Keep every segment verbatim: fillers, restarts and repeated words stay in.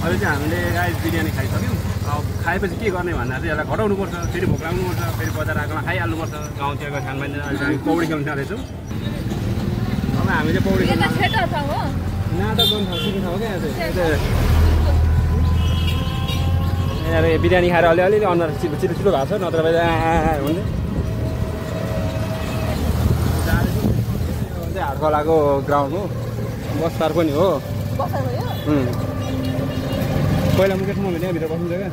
अहिले चाहिँ हामीले गाइस बिरयानी खाइसक्यौँ। अब खाएपछि के गर्ने भन्दा चाहिँ यसलाई घटाउनुपर्छ, फेरि भोक लाग्नुपर्छ, फेरि बजार आएकोमा खाइहाल्नुपर्छ। गाउँतिरको खानपान अहिले हामी पौडी खेल्न जाँदैछौँ। अब हामी चाहिँ पौडी खेल्न नाटक गर्नु ठाउँ सिक्नु ठाउँ क्या यहाँ चाहिँ बिरयानी खाएर अलि अलिअलि अनुहार छिटो छिटो छिटो भएको छ, नत्र भए हुने हाटखोलाको ग्राउन्ड हो, बसपार पनि हो। पहिला मुकेश मम्मी त्यहाँभित्र बस्नु क्या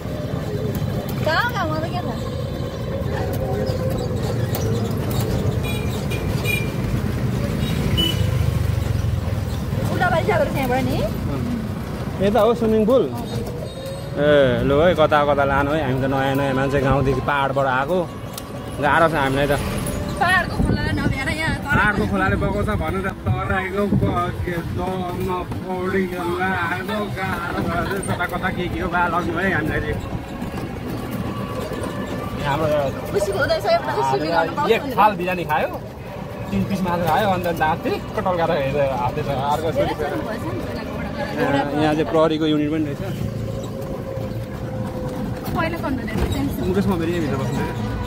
यता हो स्विमिङ पुल। ए लु है कता कता लानु है, हामी त नयाँ नयाँ मान्छे गाउँदेखि पाहाडबाट आएको, गाह्रो छ हामीलाई त। पाहाडको खोलाले बगाउँछ भनेर तराईको पौडी खेल्न आएको गाह्रो कता कता के के हो बा लग्नु है हामीलाई चाहिँ। हाम्रो एक थाल बिरयानी खायो, तिन पिस मात्र खायो, अन्त दाँत ठिक्क टल्काएर हेरेर हाल्दैछ अर्को। यहाँ चाहिँ प्रहरीको युनिट पनि रहेछ। मुकेशमा फेरि यहीँभित्र बस्नु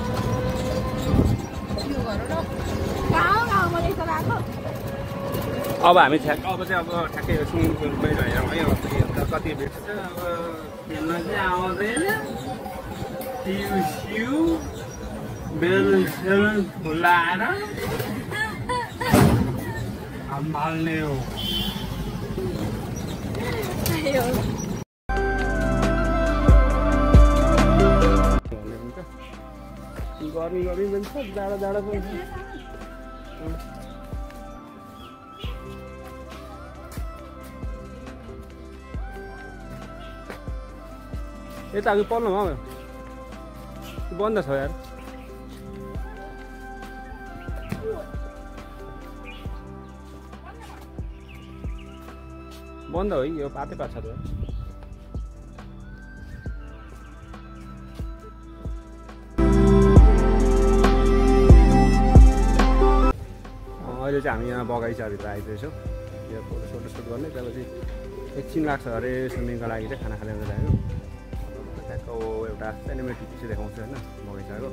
अब हामी ठ्याक्क अब चाहिँ अब ठ्याक्कै स्विमिङ पुल पनि रहेर है। अब कति भेट्छ अब खेल्न चाहिँ आउँदैन, सिउ बेल सेल खुलाएर माल्ने हो। गर्मी गर्मी पनि छ, जाडो जाडो पनि छ। यता अघि पल्लो हो बन्द छ यार। बन्द हो यो पातै पाछ त। अहिले चाहिँ हामी यहाँ बगैँचाभित्र आइपुगेछौँ। यो फोटो सोटो सुट गर्ने, त्यसपछि एकछिन लाग्छ अरे स्विमिङको लागि चाहिँ खाना खाने लाग्यो। ठ्याक्क एउटा एनिमेटेड चाहिँ देखाउँछु होइन बगैँचाको।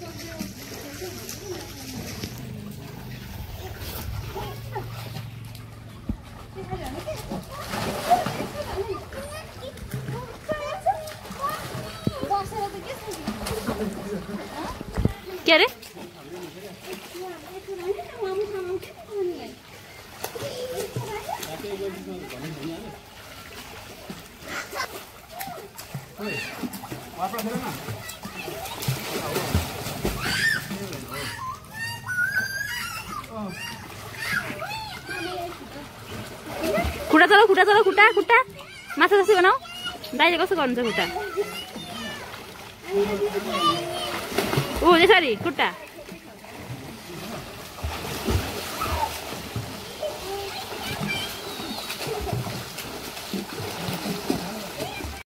क्या रे खुट्टा चलो खुट्टा चलो खुट्टा खुट्टा माछा जस्तै बनाऊ दाइले कसो गर्नुहुन्छ खुट्टा ओ यसरी खुट्टा